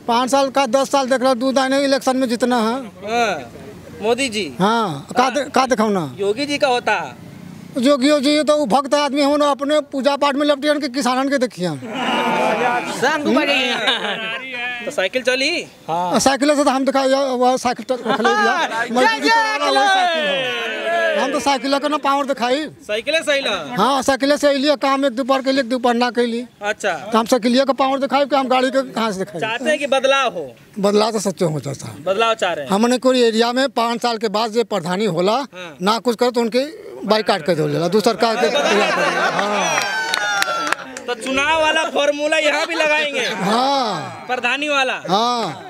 5 साल का 10 साल देख रहा दूध आने इलेक्शन में जितना है। मोदी जी। हाँ का दिखाऊ ना योगी जी का होता। योगी जी तो भक्त आदमी हो ना, अपने पूजा पाठ में लपटियन के किसानन के देखिए। तो साइकिल चली। हाँ साइकिल से तो हम दिखाई वह साइकिल हम तो साइकिल का ना पावर दिखाई। साइकिल सही ला। हाँ साइकिल से लिए काम एक दोपहर के लिए दोपहर ना के लिए। अच्छा तो हम साइकिल का पावर दिखाई कि हम गाड़ी के कहाँ से दिखाई। चाहते हैं कि बदलाव हो। बदलाव तो सच्चे हो जाता है। बदलाव चाह रहे हैं। हमने कोई एरिया में 5 साल के बाद जो प्रधानी होला ना कुछ करे तो उनके बाइकाट कर दो दूसरा सरकार के। तो चुनाव वाला फॉर्मूला यहाँ भी लगाएंगे। हाँ प्रधानी वाला। हाँ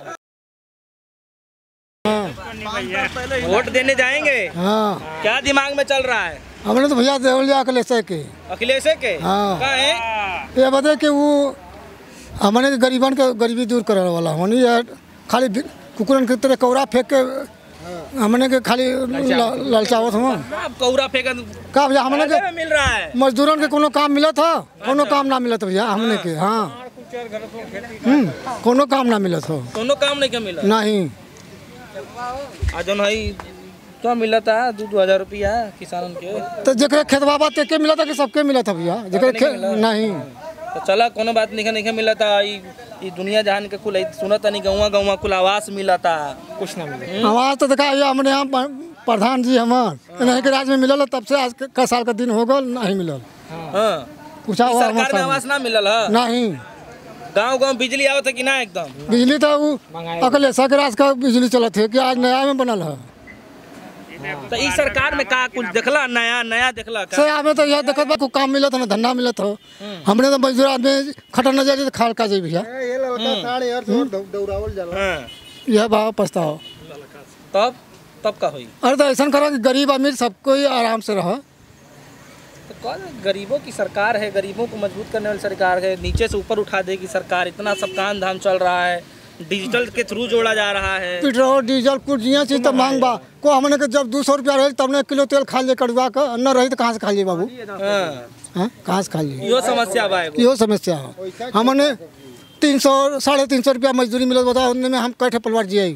वोट देने जाएंगे। हाँ क्या दिमाग में चल रहा है? हमने तो भैया देवलिया अखिलेश के। अखिलेश के? हाँ क्या है? ये बता कि वो हमने गरीबन के गरीबी दूर करने वाला होनी यार। खाली कुकुरन की तरह कौरा फेंक के हमने के खाली ललचावत हूँ। कौरा फेंक का भैया हमने के मिल रहा है। मजदूरन के कोनो काम मिला था? कोनो काम ना मिला था भैया हमने के। हाँ कोनो काम ना मिला था। कोनो काम नहीं क्या मिला? नहीं आज भाई क्या मिला था? 2,000 रुपया किसानन के। तो जगह खेत बाबा ते के मिला था कि सबके मिला था भैया? जगह नहीं तो चला कोनो बात नहीं मिला था। ये दुनिया जहान के कुल सुना था नहीं गौवा कुल आवास मिला था। कुछ ना मिला आवास तो देखा हमने यहाँ प्रधान जी हमारे नहीं के राज्य में मिलल तब से आज का साल का दिन हो गल नहीं मिलल। पूछा सरकार में आवास ना मिलल है? नहीं। गांव बिजली आवत है कि ना? एकदम बिजली तो वो अखिलेश के राज का बिजली चलत है कि आज नया में बनल है। तो इस सरकार में का कुछ देखला नया देखला का? सर हमें तो यह देखत बा काम मिलत है ना धंधा मिलत हो। हमने तो मजदूर आदमी खटा न जाए तो खाल का जाए भैया। यह भाव पछताओ तब का हुई। अरे तो ऐसा करो कि गरीब अमीर सबको ही आराम से रहो। तो गरीबों की सरकार है, गरीबों को मजबूत करने वाली सरकार है, नीचे से ऊपर उठा देगी सरकार। इतना सब काम धाम चल रहा है, डिजिटल के थ्रू जोड़ा जा रहा है। पेट्रोल डीजल कुछ चीज तो मांग बा को हमने के जब 200 रुपया रहे तब ने किलो तेल खा लिए कड़वा का न रही तो कहाँ से खा लिए बाबू? कहाँ से खा लिए? यो समस्या बा। यो समस्या है। हमने 300 350 रुपया मजदूरी मिलत बताओ में हम कैठे परिवार जिये।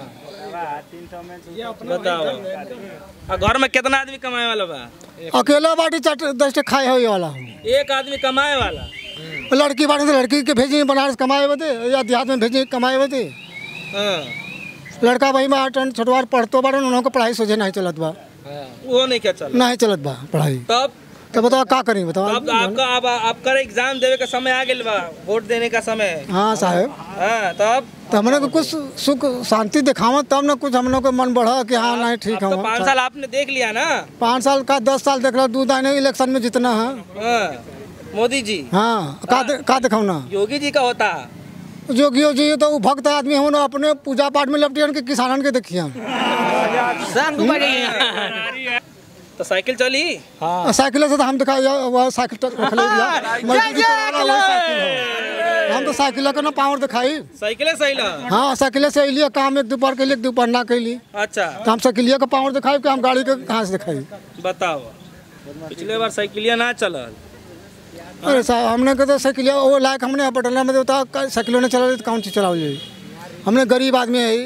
बताओ घर में कितना आदमी कमाए वाला बा? अकेला बाटी 10 खाए हो वाला। एक आदमी कमाए वाला? लड़की बाटे तो लड़की के भेजे बनारस कमाए बदे या देहात में भेजे कमाए बदे। लड़का भाई में 8 छोटवार पढ़तो बाड़न उन्हों को पढ़ाई सोझे नहीं चलत बा। वो नहीं क्या चल नहीं चलत बा पढ़ाई। तब बताओ क्या करें बताओ। अब आपका एग्जाम देवे का समय आ गया बा, वोट देने का समय। हाँ साहब। हाँ तब हमने को कुछ सुख शांति दिखावा तब ना कुछ हम लोग को मन बढ़ा कि हाँ नहीं ठीक है। 5 साल आपने देख लिया ना। 5 साल का 10 साल देख रहा दूध आने इलेक्शन में जितना है। मोदी जी। हाँ का दिखाऊ ना। योगी जी का होता। योगी जी तो भक्त आदमी हो ना, अपने पूजा पाठ में लपटियन के किसानन के देखिए। तो साइकिल चली। हाँ साइकिल से तो हम दिखाई वह साइकिल हम तो साइकिल का ना पावर दिखाई। साइकिल सही ला। हाँ साइकिल से लिए काम एक दोपहर के लिए दोपहर ना के लिए। अच्छा तो हम साइकिल का पावर दिखाई कि हम गाड़ी के कहाँ से दिखाई। बताओ पिछले बार साइकिलिया ना चलल। अरे साहब हमने कहते साइकिल वो लायक हमने पटना में होता साइकिलों ने चला तो कौन चीज चलाओ जाए? हमने गरीब आदमी है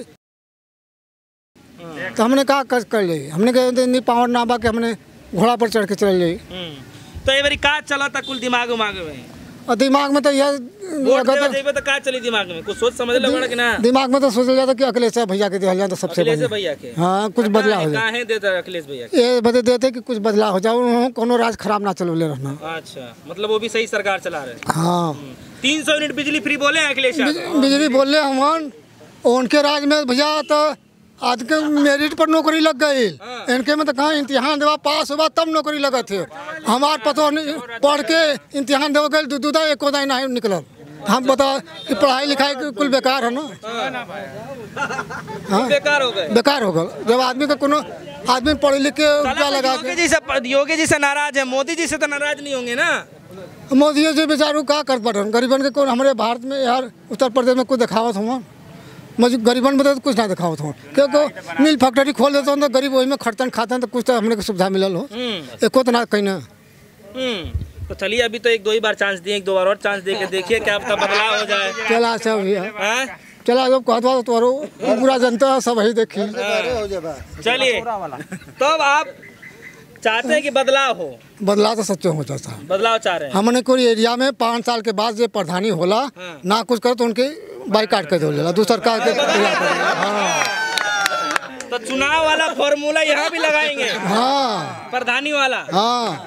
तो हमने कहा कर ले। हमने कहा पावर ना बा कि हमने घोड़ा पर चढ़ के चल जाए। तो ये बारी का चला था कुल दिमाग में? और दिमाग में तो यह तो का चली दिमाग में कुछ सोच समझ लगा कि ना? दिमाग में तो सोच जाता कि अखिलेश भैया के दिया तो सबसे भैया के। हाँ कुछ बदलाव हो जाए। देता अखिलेश भैया ये बता देते कि कुछ बदलाव हो जाए, कोनो राज खराब ना चलो ले रहना। अच्छा मतलब वो भी सही सरकार चला रहे। हाँ 300 यूनिट बिजली फ्री बोले अखिलेश। बिजली बोले हम उनके राज में भैया तो आज के मेरिट पर नौकरी लग गई। इनके में तो कहाँ इम्तिहान देवा पास हुआ तब नौकरी लगा थे। हमार पतो पढ़ के इम्तिहान देव गए दूधा एको दाई नहीं निकल। हम बता कि पढ़ाई लिखाई कुल बेकार है ना। हाँ बेकार हो गए। जब आदमी का कोनो आदमी पढ़ लिख के क्या लगा। योगी जी से नाराज है, मोदी जी से तो नाराज नहीं होंगे ना? मोदी जी बेचारू क्या कर पा गरीबन के कौन हमारे भारत में यार उत्तर प्रदेश में कुछ दिखावत हुआ गरीबन में तो कुछ ना दिखावत हो क्योंकि मिल फैक्ट्री खोल देते हो तो गरीब वही में खटतन खाते हैं तो कुछ तो हमने को सुविधा मिलल हो। एको तो ना कहीं ना। तो चलिए अभी तो 1-2 ही बार चांस दिए, 1-2 बार और चांस दे के देखिए क्या पता बदलाव हो जाए। चला अच्छा भैया चला जब कहता तो पूरा जनता सब ही देखी। चलिए, तो अब आप चाहते हैं कि बदलाव हो? बदलाव तो सच्चे हो चाहता है, बदलाव चाह रहे हैं। हमने कोई एरिया में 5 साल के बाद जो प्रधानी होला ना कुछ करे तो उनके बाइकाट कर दो दूसर सरकार के। हाँ, तो चुनाव वाला फॉर्मूला यहाँ भी लगाएंगे? हाँ, प्रधानी वाला। हाँ,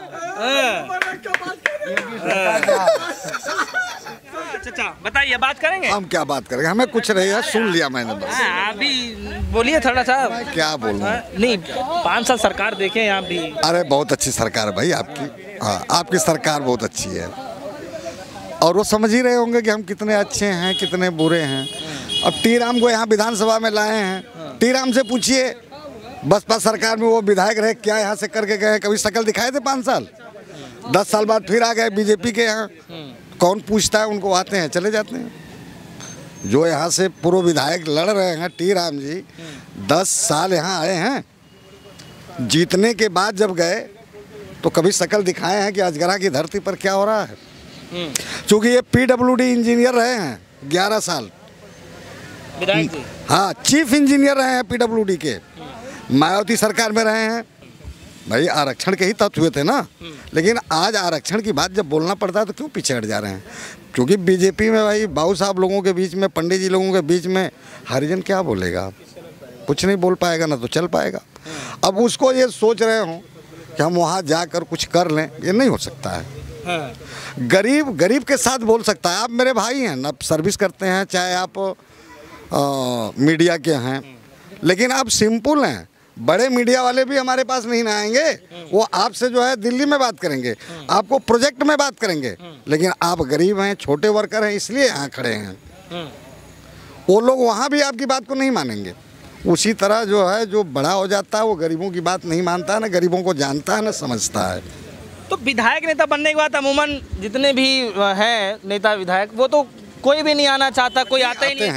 अच्छा बताइए, बात करेंगे? हम क्या बात करेंगे, हमें कुछ नहीं है, सुन लिया मैंने बस। अभी बोलिए थोड़ा सा। क्या बोलूं? नहीं, 5 साल सरकार देखें यहाँ भी। अरे बहुत अच्छी सरकार है भाई आपकी। हाँ, आपकी सरकार बहुत अच्छी है और वो समझ ही रहे होंगे कि हम कितने अच्छे हैं कितने बुरे हैं। अब टी राम को यहाँ विधानसभा में लाए हैं, टी राम से पूछिए बसपा सरकार में वो विधायक रहे क्या यहाँ से करके गए, कभी शक्ल दिखाए थे 5 साल? 10 साल बाद फिर आ गए बीजेपी के यहाँ। कौन पूछता है उनको? आते हैं चले जाते हैं। जो यहाँ से पूर्व विधायक लड़ रहे हैं टी राम जी, 10 साल यहाँ आए हैं, जीतने के बाद जब गए तो कभी शक्ल दिखाए हैं कि अजगरा की धरती पर क्या हो रहा है? क्योंकि ये PWD इंजीनियर रहे हैं 11 साल। विधायक जी? हाँ, चीफ इंजीनियर रहे हैं PWD के, मायावती सरकार में रहे हैं। भाई आरक्षण के ही तत्व हुए थे ना, लेकिन आज आरक्षण की बात जब बोलना पड़ता है तो क्यों पीछे हट जा रहे हैं? क्योंकि बीजेपी में भाई बाबू साहब लोगों के बीच में, पंडित जी लोगों के बीच में हरिजन क्या बोलेगा? कुछ नहीं बोल पाएगा, ना तो चल पाएगा। अब उसको ये सोच रहे हो कि हम वहाँ जाकर कुछ कर लें, ये नहीं हो सकता है। गरीब गरीब के साथ बोल सकता है। आप मेरे भाई हैं ना, सर्विस करते हैं, चाहे आप मीडिया के हैं, लेकिन आप सिंपल हैं। बड़े मीडिया वाले भी हमारे पास नहीं ना आएंगे, वो आपसे जो है दिल्ली में बात करेंगे, आपको प्रोजेक्ट में बात करेंगे, लेकिन आप गरीब हैं, छोटे वर्कर हैं, इसलिए यहाँ खड़े हैं। वो लोग वहाँ भी आपकी बात को नहीं मानेंगे। उसी तरह जो है, जो बड़ा हो जाता है वो गरीबों की बात नहीं मानता है, ना गरीबों को जानता है, ना समझता है। तो विधायक नेता बनने के बाद अमूमन जितने भी हैं नेता विधायक, वो तो कोई भी नहीं आना चाहता, कोई आता ही नहीं।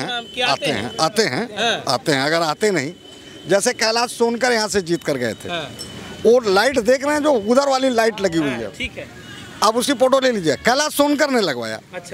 आते हैं। अगर आते नहीं, जैसे कैलाश सोनकर यहाँ से जीत कर गए थे, वो लाइट देख रहे हैं जो उधर वाली लाइट लगी हुई है, ठीक है, अब उसकी फोटो ले लीजिए, कैलाश सोनकर ने लगवाया। अच्छा,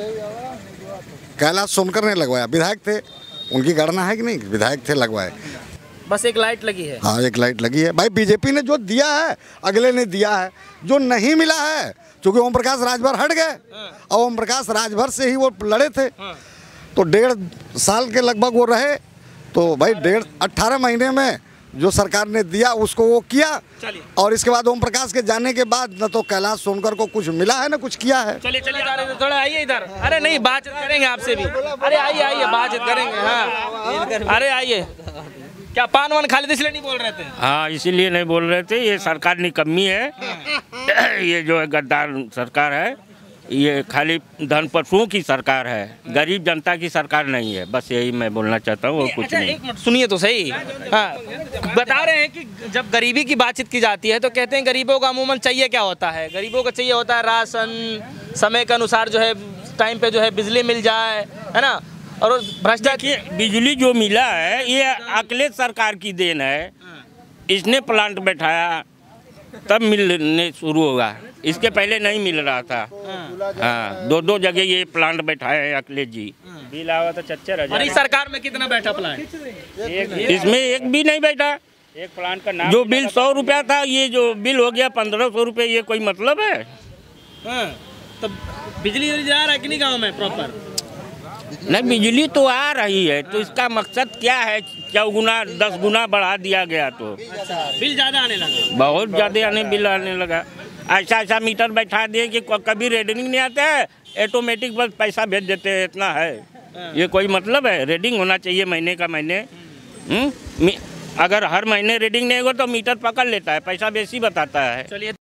कैलाश सोनकर ने लगवाया, विधायक थे, उनकी गणना है कि नहीं? विधायक थे, लगवाए। बस एक लाइट लगी है। हाँ, एक लाइट लगी है। भाई बीजेपी ने जो दिया है अगले ने दिया है, जो नहीं मिला है, क्योंकि ओम प्रकाश राजभर हट गए और ओम प्रकाश राजभर से ही वो लड़े थे, तो 1.5 साल के लगभग वो रहे, तो भाई 18 महीने में जो सरकार ने दिया उसको वो किया। और इसके बाद ओम प्रकाश के जाने के बाद न तो कैलाश सोनकर को कुछ मिला है, ना कुछ किया है। चलिए थोड़ा आइए इधर। अरे नहीं, बातचीत करेंगे आपसे भी। अरे आइए बातचीत करेंगे। हाँ, अरे आइए। क्या पान वान खा लेते इसलिए नहीं बोल रहे थे? हाँ, इसीलिए नहीं बोल रहे थे। ये सरकार निकम्मी है। ये जो है गद्दार सरकार है, ये खाली धनपशुओं की सरकार है, गरीब जनता की सरकार नहीं है। बस यही मैं बोलना चाहता हूँ, वो कुछ नहीं। एक मिनट सुनिए तो सही। हाँ, बता रहे हैं कि जब गरीबी की बातचीत की जाती है तो कहते हैं गरीबों को अमूमन चाहिए क्या होता है? गरीबों को चाहिए होता है राशन, समय के अनुसार जो है टाइम पे जो है बिजली मिल जाए, है ना, और भ्रष्टाचार। बिजली जो मिला है ये अखिलेश सरकार की देन है। इसने प्लांट बैठाया तब मिलने शुरू होगा, इसके पहले नहीं मिल रहा था। हाँ, 2 जगह ये प्लांट बैठाया है अखिलेश जी। बिल आवा तो 74,000। और इस सरकार में कितना बैठा प्लांट? इसमें एक भी नहीं बैठा। एक प्लांट का नाम जो बिल 100 रुपया था, ये जो बिल हो गया 1500 रुपये। ये कोई मतलब है? तो बिजली जा रहा है कि नहीं गाँव में प्रॉपर? नहीं, बिजली तो आ रही है, तो इसका मकसद क्या है? 4 गुना 10 गुना बढ़ा दिया गया तो बिल ज़्यादा आने लगा, बहुत ज़्यादा बिल आने लगा। ऐसा मीटर बैठा दिए कि कभी रीडिंग नहीं आता है, ऑटोमेटिक बस पैसा भेज देते हैं, इतना है। ये कोई मतलब है? रीडिंग होना चाहिए महीने का महीने। अगर हर महीने रीडिंग नहीं होगा तो मीटर पकड़ लेता है, पैसा बेसी बताता है। चलिए।